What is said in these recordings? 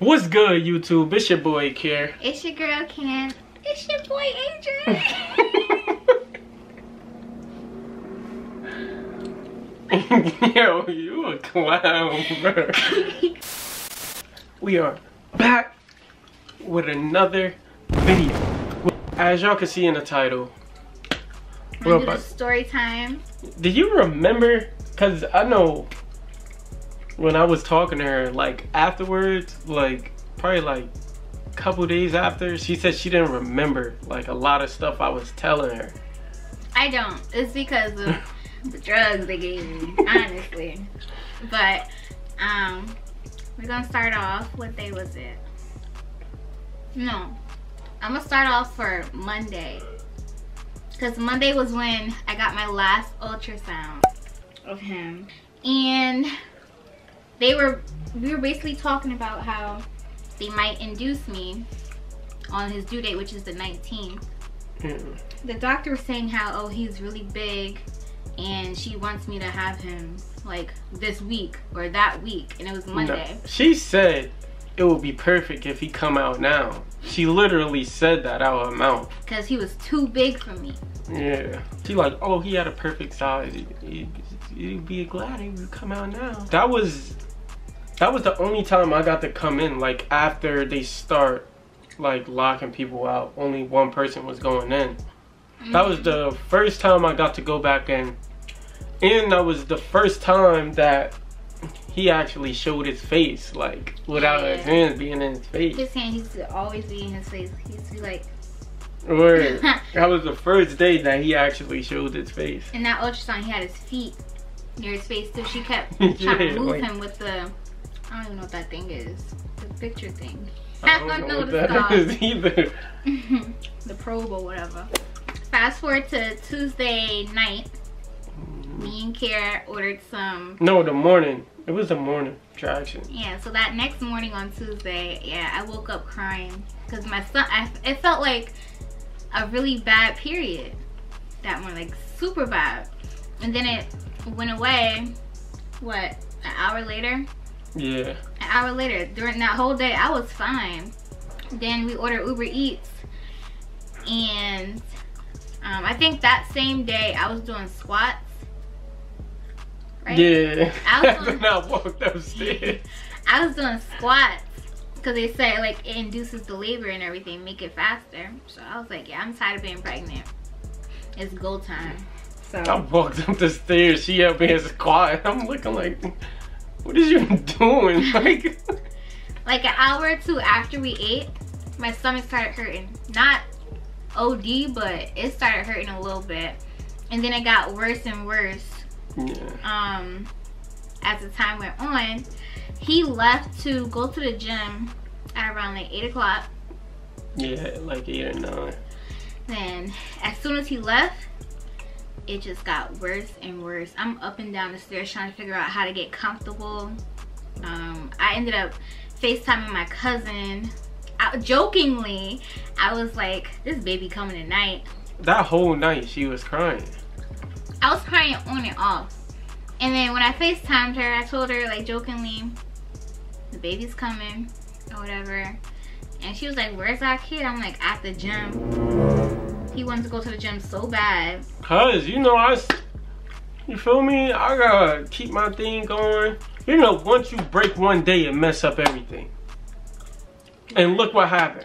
What's good, YouTube? It's your boy, Kier. It's your girl, Ken. It's your boy, Adrian. Yo, you a clown, bro. We are back with another video. As y'all can see in the title, we're about story time. Do you remember? Cause I know when I was talking to her, like afterwards, like probably like a couple days after, she said she didn't remember like a lot of stuff I was telling her. I don't. It's because of the drugs they gave me, honestly. But we're gonna start off. What day was it? No, I'm gonna start off for Monday, because Monday was when I got my last ultrasound of him, and we were basically talking about how they might induce me on his due date, which is the 19th. The doctor was saying how, oh, he's really big and she wants me to have him like this week or that week, and it was Monday. No, she said it would be perfect if he come out now. She literally said that out of her mouth. Because he was too big for me. Yeah. She like, oh, he had a perfect size. You'd be glad he would come out now. That was the only time I got to come in, like after they start like locking people out. Only one person was going in. That was the first time I got to go back in. And that was the first time that he actually showed his face, like without his hands being in his face. His hand used to always be in his face. He used to be like... Word. That was the first day that he actually showed his face. In that ultrasound, he had his feet near his face, so she kept trying to move him with the... I don't even know what that thing is. The picture thing. I don't know what that is either. The probe or whatever. Fast forward to Tuesday night. Me and Kiera ordered some... No, the morning. It was the morning traction. Yeah, so that next morning on Tuesday, yeah, I woke up crying. Because my son, it felt like a really bad period that morning. Like, super bad. And then it went away, what, an hour later? Yeah. An hour later. During that whole day, I was fine. Then we ordered Uber Eats. And I think that same day, I was doing squats. Right? Yeah. After I walked upstairs. I was doing squats. Because they say, like, it induces the labor and everything. Make it faster. So I was like, yeah, I'm tired of being pregnant. It's go time. So I walked up the stairs. She up here squatting. I'm looking like... What is you doing? Like an hour or two after we ate, my stomach started hurting. Not OD, but it started hurting a little bit. And then it got worse and worse. Yeah. As the time went on. He left to go to the gym at around like 8 o'clock. Yeah, like 8 or 9. Then as soon as he left, it just got worse and worse. I'm up and down the stairs trying to figure out how to get comfortable. I ended up FaceTiming my cousin. Jokingly, I was like, this baby coming tonight. That whole night she was crying. I was crying on and off. And then when I FaceTimed her, I told her like jokingly, the baby's coming or whatever. And she was like, where's that kid? I'm like, at the gym. He wanted to go to the gym so bad. Cause, you know, you feel me? I gotta keep my thing going. You know, once you break one day, it mess up everything. And look what happened.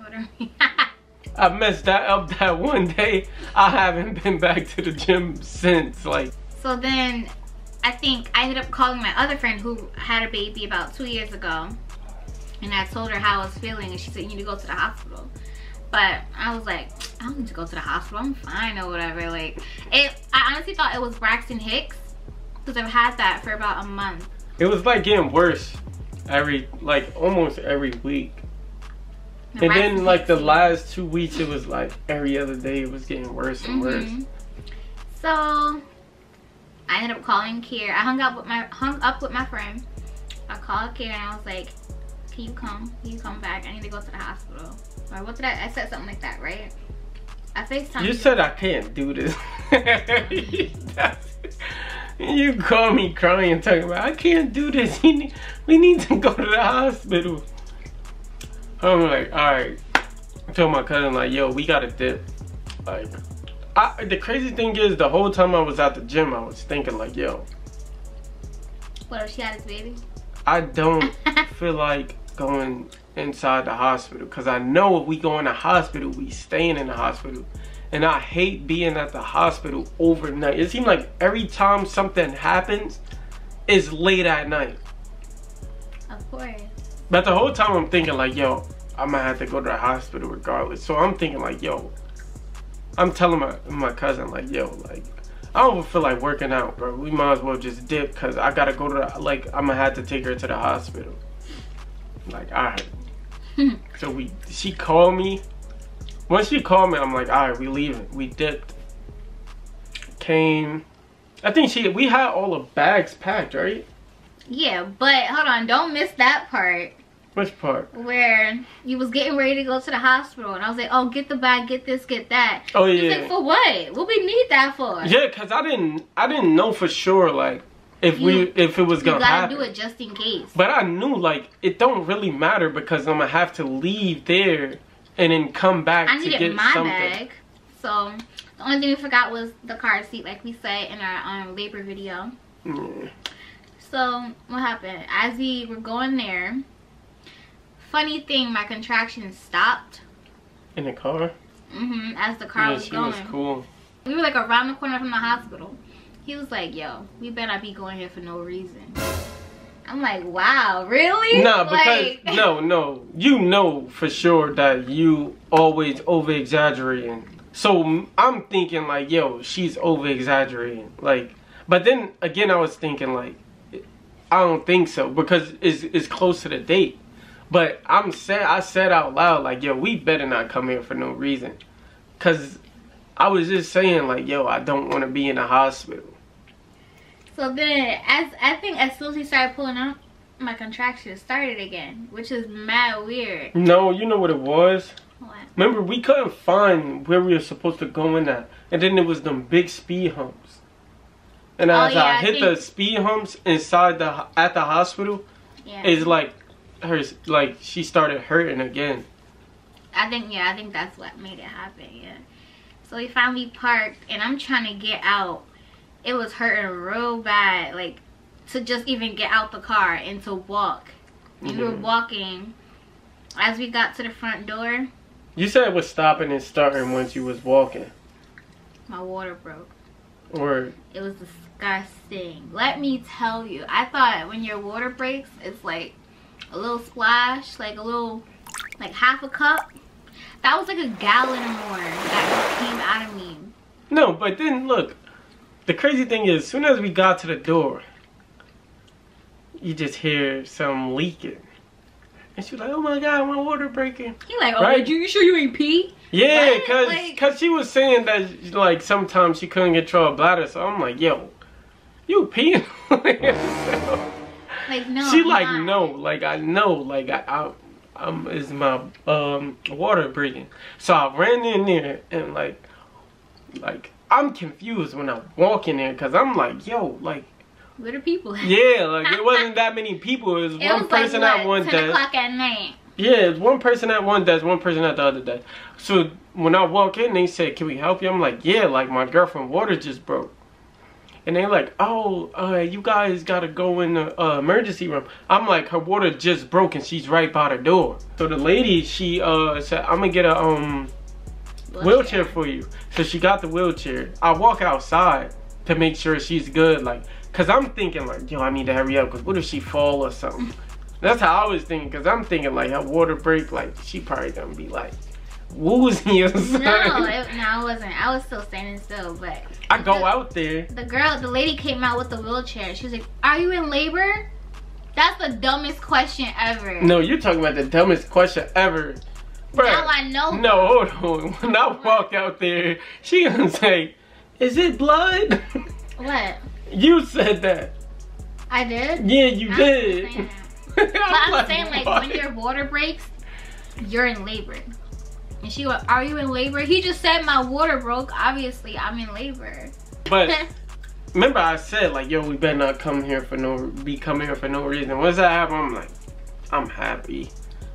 I messed that up that one day. I haven't been back to the gym since, like. So then, I think I ended up calling my other friend who had a baby about 2 years ago. And I told her how I was feeling, and she said, you need to go to the hospital. But I was like, I don't need to go to the hospital. I'm fine or whatever. Like, I honestly thought it was Braxton Hicks, because I've had that for about a month. It was like getting worse almost every week. And then like the last 2 weeks, it was like every other day it was getting worse and worse. So I ended up calling Kier. I hung up with my friend. I called Kier and I was like, can you come? Can you come back? I need to go to the hospital. Or what did I said something like that, right? I FaceTimed you. You said I can't do this. You call me crying talking about I can't do this. We need to go to the hospital. I'm like, all right. I told my cousin like, yo, we gotta dip. Like, the crazy thing is, the whole time I was at the gym, I was thinking like, yo, What if she had his baby? I don't feel like going inside the hospital, because I know if we go in the hospital, we staying in the hospital. And I hate being at the hospital overnight. It seems like every time something happens, it's late at night. Of course. But the whole time I'm thinking like, yo, I'm gonna have to go to the hospital regardless. So I'm thinking like, yo, I'm telling my cousin like, yo, like, I don't feel like working out, bro. We might as well just dip, because I gotta go to the, like, I'm gonna have to take her to the hospital. Like, all right. So she called me. Once she called me, I'm like, all right, we leaving. We dipped. Came. I think we had all the bags packed, right? Yeah, but hold on, don't miss that part. Which part? Where you was getting ready to go to the hospital, and I was like, oh, get the bag, get this, get that. Oh yeah. He's like, for what? What we need that for? Yeah, cause I didn't know for sure like if it was gonna happen. You gotta do it just in case. But I knew like it don't really matter, because I'm gonna have to leave there and then come back to get my something. bag. So the only thing we forgot was the car seat, like we said in our labor video. Yeah. So what happened? As we were going there, funny thing, my contractions stopped. In the car? As the car was going. Yeah, she was cool. We were like around the corner from the hospital. He was like, yo, we better not be going here for no reason. I'm like, wow, really? Nah, because no, you know for sure that you always over exaggerating. So I'm thinking like, yo, she's over exaggerating. Like, but then again, I was thinking like, I don't think so, because it's close to the date. But I said out loud like, yo, we better not come here for no reason, cause I was just saying like, yo, I don't want to be in the hospital. So then, as soon as he started pulling up, my contractions started again, which is mad weird. No, you know what it was? What? Remember, we couldn't find where we were supposed to go in at, and then there was them big speed humps. And as I hit the speed humps inside at the hospital, it's like she started hurting again. I think that's what made it happen. Yeah. So we finally parked, and I'm trying to get out. It was hurting real bad, like to just even get out the car and to walk. We were walking. As we got to the front door, you said it was stopping and starting once you was walking. My water broke. Or it was disgusting. Let me tell you, I thought when your water breaks, it's like a little splash, like a little, like half a cup. That was like a gallon or more that came out of me. No, but then look, the crazy thing is, as soon as we got to the door, you just hear some leaking. And she's like, oh my God, my water breaking. He like, oh, right? You sure you ain't pee? Yeah, cause she was saying that like sometimes she couldn't control her bladder. So I'm like, yo, you peeing on yourself? Like, no. She like, no, like I know, like is my water breathing. So I ran in there and like I'm confused when I walk in there, because I'm like, yo, like, where the people at? Yeah, like it wasn't that many people. It was one person at one desk. 10 o'clock at night. Yeah, it's one person at one desk, one person at the other desk. So when I walk in, they said, can we help you? I'm like, yeah, like my girlfriend's water just broke. And they're like, oh, you guys gotta go in the emergency room. I'm like, her water just broke and she's right by the door. So the lady, she said, I'm gonna get a wheelchair for you. So she got the wheelchair. I walk outside to make sure she's good, like, cause I'm thinking like, yo, I need to hurry up, cause what if she fall or something? That's how I was thinking, cause I'm thinking like her water break, like she probably gonna be like woozy or something. No, I wasn't. I was still standing still, but I go out there. The lady came out with the wheelchair. She was like, "Are you in labor?" That's the dumbest question ever. No, you're talking about the dumbest question ever. Bruh, now I know. No, hold on. When I walk out there, she gonna say, "Is it blood?" What? You said that. I did? Yeah, you did. But I'm saying, like, when your water breaks, you're in labor. And she went, are you in labor? He just said my water broke. Obviously, I'm in labor. But remember I said, like, yo, we better not come here for no reason. Once that happened, I'm like, I'm happy.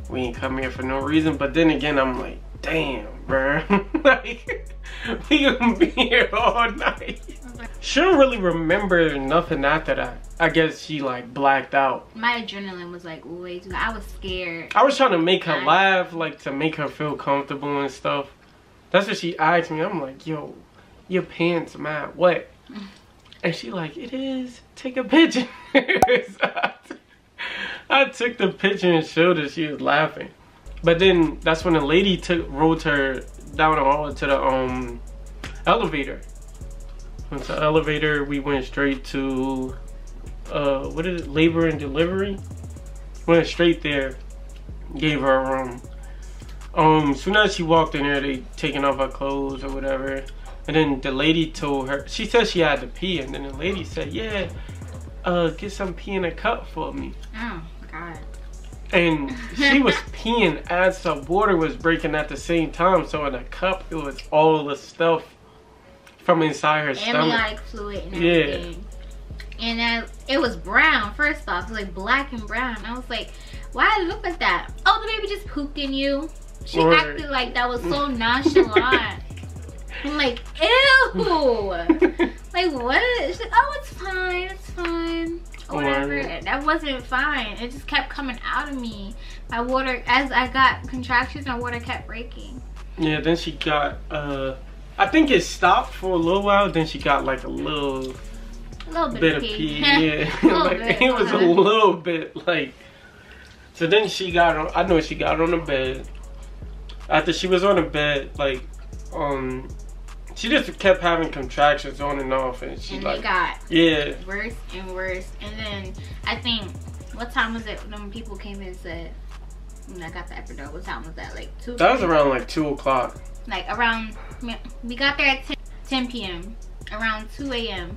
we ain't come here for no reason. But then again, I'm like, damn, bro. Like, we gonna be here all night. She don't really remember nothing after that. I guess she like blacked out. My adrenaline was like way too high. I was scared. I was trying to make her laugh, like to make her feel comfortable and stuff. That's what she asked me. I'm like, yo, your pants mad wet. And she like, it is. Take a picture. So I took the picture and showed her. She was laughing. But then that's when the lady rode her down the hall to the elevator. Went to the elevator, we went straight to what is it, labor and delivery. Went straight there, gave her a room. Soon as she walked in there, they taking off her clothes or whatever. And then the lady told her, she said she had to pee, and then the lady said, yeah, get some pee in a cup for me. Oh God. And she was peeing as the water was breaking at the same time. So in a cup, it was all the stuff from inside her stomach. Amniotic fluid and everything. Yeah. And it was brown, first off. It was like black and brown. I was like, why did it look like that? Oh, the baby just pooped in you. She acted like that was so nonchalant. I'm like, ew. Like, what? She's like, oh, it's fine. It's fine. Or whatever. That wasn't fine. It just kept coming out of me. My water, as I got contractions, my water kept breaking. Yeah, then she got, I think it stopped for a little while. Then she got like a little bit of pee. Yeah, like it was a little bit like. So then she got on. I know she got on the bed. After she was on the bed, like, she just kept having contractions on and off, and she like, they got worse and worse. And then I think, what time was it when people came in and said, when I got the epidural? What time was that? Like 2? That was around like 2 o'clock. Like around, we got there at 10 p.m. Around 2 a.m.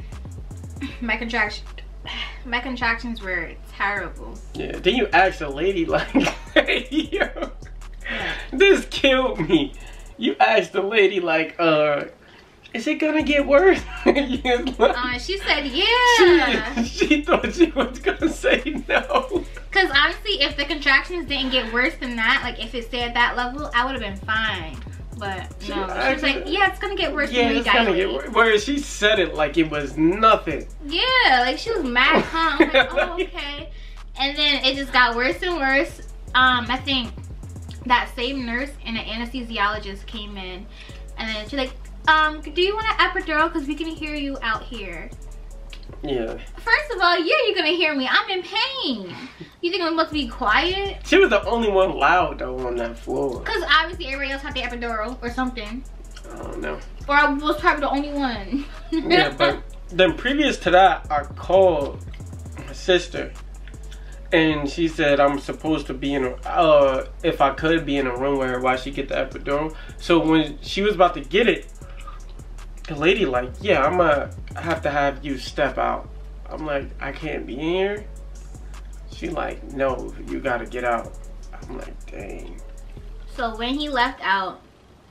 My contractions were terrible. Yeah. Then you asked the lady like, hey, yo, this killed me. You asked the lady like, is it gonna get worse? She said yeah. She thought she was gonna say no. Cause honestly, if the contractions didn't get worse than that, like if it stayed at that level, I would have been fine. But no, she was like, yeah, it's gonna get worse. Yeah, it's gonna get worse. Whereas she said it like it was nothing. Yeah, like she was mad calm. Like, oh, okay. And then it just got worse and worse. I think that same nurse and an anesthesiologist came in, and then she's like, do you want an epidural? Because we can hear you out here. Yeah. First of all, yeah, you're gonna hear me. I'm in pain. You think I'm supposed to be quiet? She was the only one loud though on that floor. Because obviously everybody else had the epidural or something. I don't know. Or I was probably the only one. Yeah, but then previous to that, I called my sister. And she said I'm supposed to be in a, if I could be in a room with her while she get the epidural. So when she was about to get it, the lady like, yeah, I'm gonna have to have you step out. I'm like, I can't be in here. She like, no, you gotta get out. I'm like, dang. So when he left out,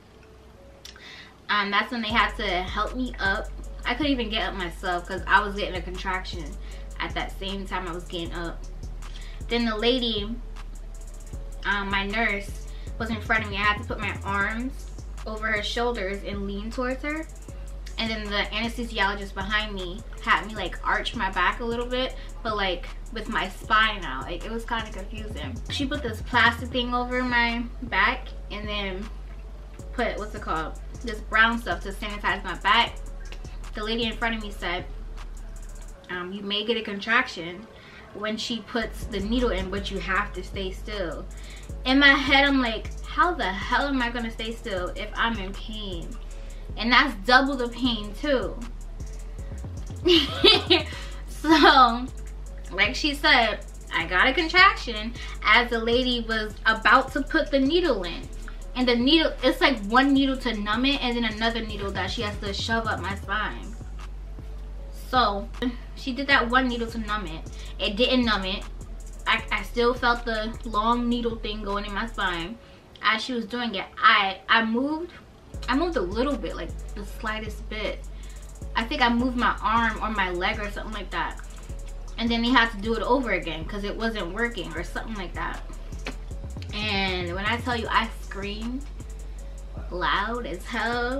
that's when they had to help me up. I couldn't even get up myself because I was getting a contraction at that same time I was getting up. Then the lady, my nurse, was in front of me. I had to put my arms over her shoulders and lean towards her. And then the anesthesiologist behind me had me like arch my back a little bit, but like with my spine out. Like it was kind of confusing. She put this plastic thing over my back and then put, what's it called? This brown stuff to sanitize my back. The lady in front of me said, you may get a contraction when she puts the needle in, but you have to stay still. In my head, I'm like, how the hell am I gonna stay still if I'm in pain? And that's double the pain too. So, like she said, I got a contraction as the lady was about to put the needle in. And the needle, it's like one needle to numb it and then another needle that she has to shove up my spine. So she did that one needle to numb it. It didn't numb it. I still felt the long needle thing going in my spine. As she was doing it, I moved a little bit, like the slightest bit. I think I moved my arm or my leg or something like that. And then they had to do it over again because it wasn't working or something like that. And when I tell you I screamed loud as hell,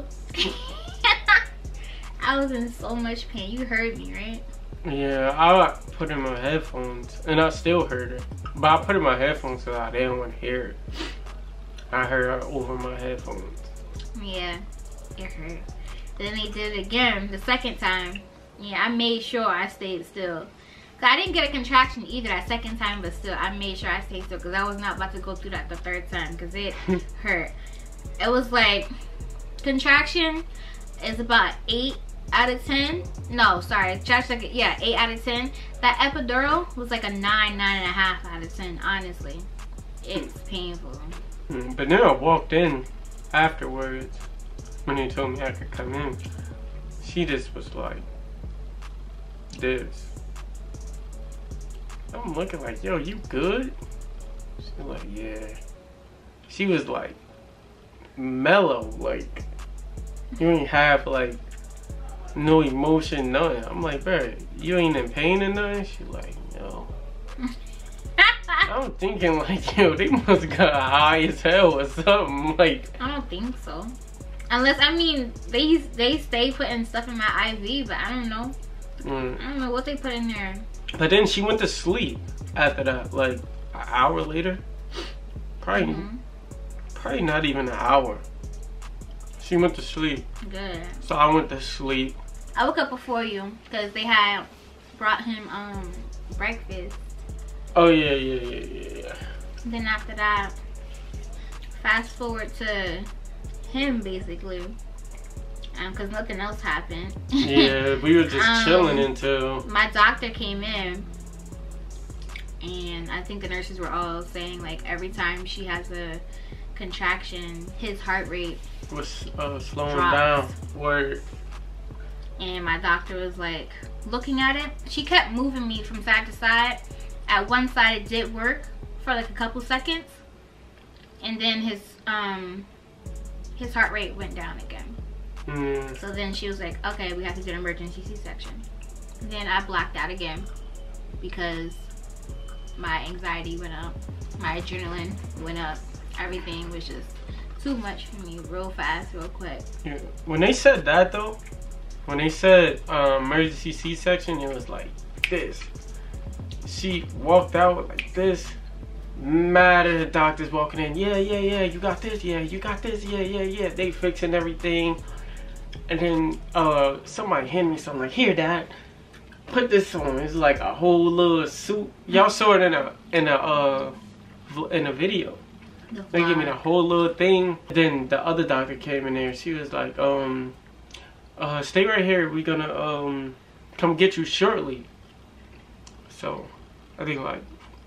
I was in so much pain. You heard me, right? Yeah, I put in my headphones and I still heard it. But I put in my headphones so I didn't want to hear it. I heard it over my headphones. Yeah, it hurt. Then they did it again the second time. Yeah, I made sure I stayed still. I didn't get a contraction either that second time, but still, I made sure I stayed still because I was not about to go through that the third time because it hurt. It was like, contraction is about 8 out of 10. No, sorry, yeah, 8 out of 10. That epidural was like a 9.5 out of 10, honestly. It's painful. But then I walked in afterwards when they told me I could come in. She just was like, this. I'm looking like, yo, you good? She's like, yeah. She was like, mellow, like, you ain't have like no emotion, nothing. I'm like, bro, you ain't in pain or nothing? She's like, no. I'm thinking like, yo, they must got high as hell or something. Like, I don't think so. Unless, I mean, they stay putting stuff in my IV, but I don't know. I don't know what they put in there. But then she went to sleep after that, like an hour later. Probably not even an hour. She went to sleep. Good. So I went to sleep. I woke up before you because they had brought him breakfast. Oh yeah. Then after that, fast forward to him basically, because nothing else happened. Yeah, we were just chilling until my doctor came in, and I think the nurses were all saying like every time she has a contraction, his heart rate was slowing down. Word. And my doctor was like looking at it. She kept moving me from side to side. At one side it did work for like a couple seconds, and then his heart rate went down again. So then she was like, okay, we have to do an emergency C-section. Then I blacked out again because my anxiety went up, my adrenaline went up, everything was just too much for me real fast, real quick. Yeah. When they said that though, when they said emergency C-section, it was like this. She walked out like this, mad at the doctors walking in. Yeah, you got this, yeah, you got this, yeah. They fixing everything. And then somebody handed me something like, here, Dad, put this on. It's like a whole little suit. Y'all saw it in a video. They gave me the whole little thing. Then the other doctor came in there. She was like, stay right here. We're gonna come get you shortly. So I think like,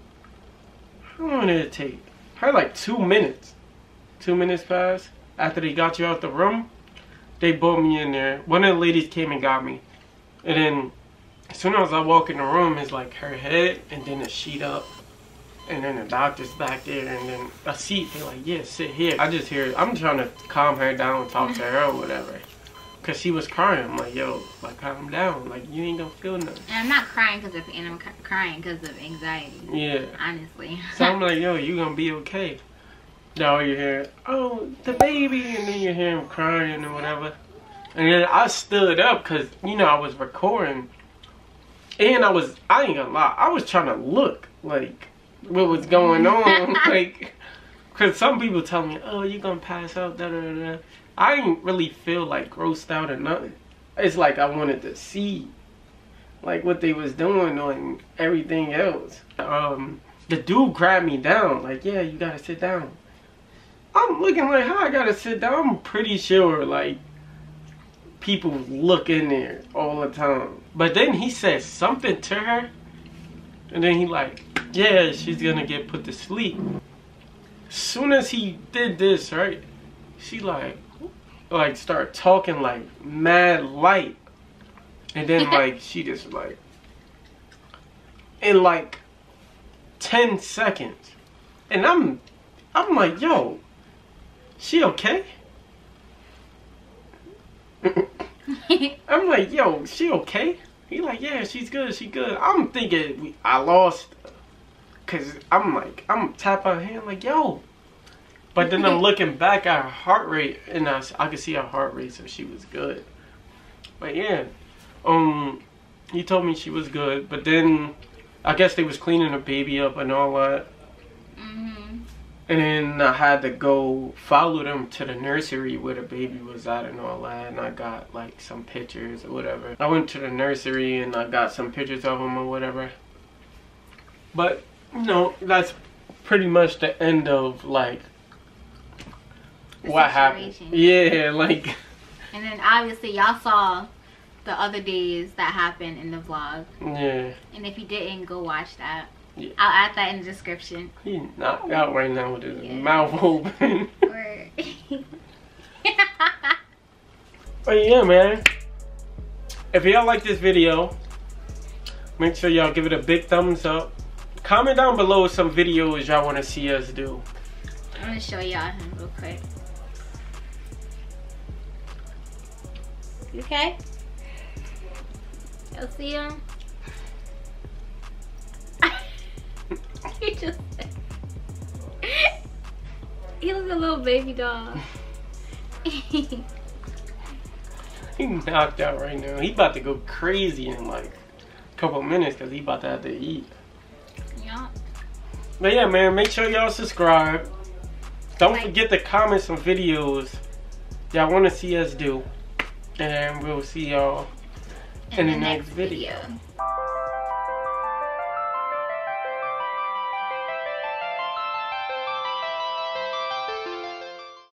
how long did it take? Probably like 2 minutes. 2 minutes passed after they got you out the room. They brought me in there. One of the ladies came and got me. And then as soon as I walk in the room, it's like her head and then a sheet up. And then the doctor's back there and then a seat. They're like, yeah, sit here. I just hear, I'm trying to calm her down, talk to her or whatever. Cause she was crying. I'm like, yo, like calm down. Like you ain't gonna feel nothing. And I'm not crying because of pain, I'm crying because of anxiety. Yeah. Honestly. So I'm like, yo, you gonna be okay. Now you hear, oh, the baby, and then you hear him crying or whatever. And then I stood up because, you know, I was recording. And I ain't gonna lie, I was trying to look like what was going on. Like, because some people tell me, oh, you're gonna pass out, da-da-da-da. I didn't really feel like grossed out or nothing. It's like I wanted to see like what they was doing on everything else. The dude grabbed me down, like, yeah, you gotta sit down. I'm looking like, how I gotta sit down? I'm pretty sure, like, people look in there all the time. But then he said something to her, and then he like, yeah, she's gonna get put to sleep. As soon as he did this, right, she like start talking like mad light. And then like, she just like, in like 10 seconds. And I'm like, yo, she okay? I'm like, yo, she okay? He like, yeah, she's good, she good. I'm thinking I lost her. cause I'm tap her hand like, yo. But then I'm looking back at her heart rate, and I could see her heart rate, so she was good. But yeah, he told me she was good. But then I guess they was cleaning the baby up and all that. And then I had to go follow them to the nursery where the baby was at and all that. And I got like some pictures or whatever. I went to the nursery and I got some pictures of them or whatever. But, you know, that's pretty much the end of like what happened. Yeah, like. And then obviously y'all saw the other days that happened in the vlog. Yeah. And if you didn't, go watch that. Yeah. I'll add that in the description. He knocked out right now with his mouth open. But yeah, man. If y'all like this video, make sure y'all give it a big thumbs up. Comment down below some videos y'all want to see us do. I'm going to show y'all him real quick. You okay? Y'all see him? He just he looks a little baby dog. He knocked out right now. He about to go crazy in like a couple minutes because he about to have to eat. Yeah. But yeah, man, make sure y'all subscribe. Don't forget to comment some videos y'all want to see us do. And we'll see y'all in the next video.